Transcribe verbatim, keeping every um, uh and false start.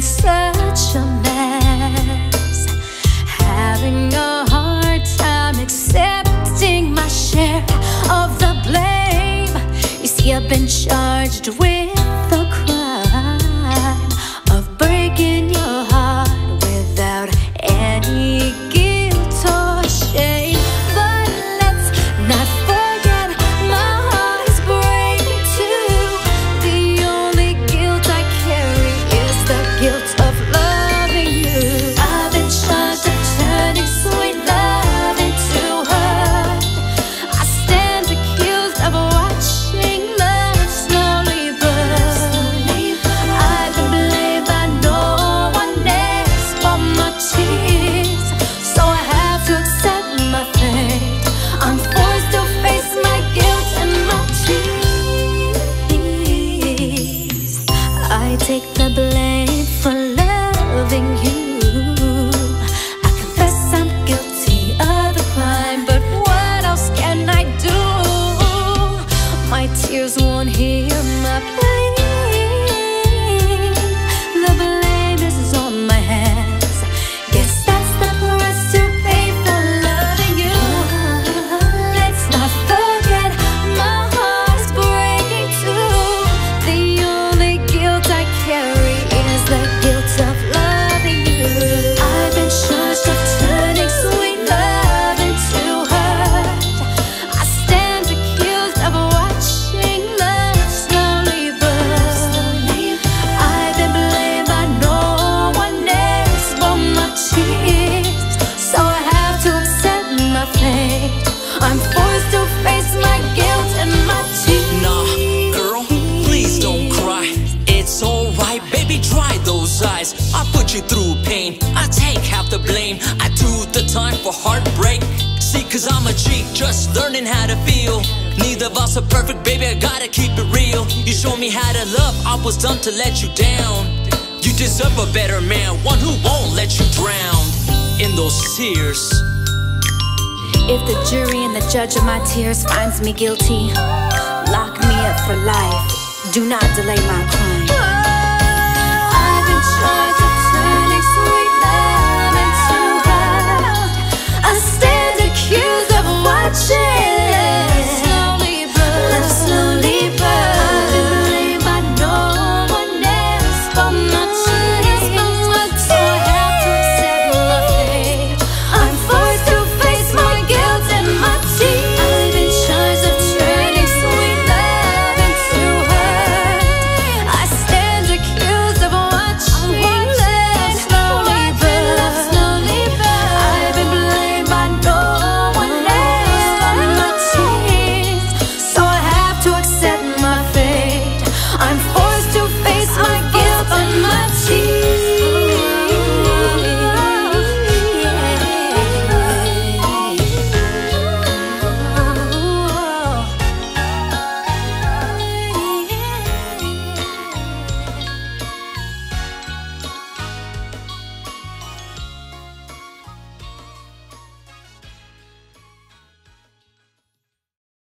in such a mess, having a hard time accepting my share of the blame. You see, I've been charged with the crime of breaking your heart without any guilt or shame. But let's not forget, my heart is breaking too. The only guilt I carry is the guilt of loving you. I've been charged of turning sweet love into hurt. I stand accused of watching love slowly burn. I've been blamed by no one else for my tears, so I have to accept my fate. I'm forced to face my guilt and my tears. I take the blame for loving you. I confess I'm guilty of the crime, but what else can I do? My tears won't heal my pain. The blame is on my hands. Guess that's the price to pay for loving you. Let's not forget, my heart's breaking too. The only guilt I carry is the guilt of loving you. I've been charged of turning sweet love into hurt. I stand accused of watching love slowly burn. I've been blamed by no one else but my tears, so I have to accept my fate. I'm forced to face my guilt and my tears. Nah, girl, please don't cry. It's alright, baby, dry those eyes. I put you through pain, I take half the blame. I do the time for heartbreak. See, cause I'm a cheat, just learning how to feel. Neither of us are perfect, baby, I gotta keep it real. You showed me how to love, I was done to let you down. You deserve a better man, one who won't let you drown in those tears. If the jury and the judge of my tears finds me guilty, lock me up for life. Do not delay my crime.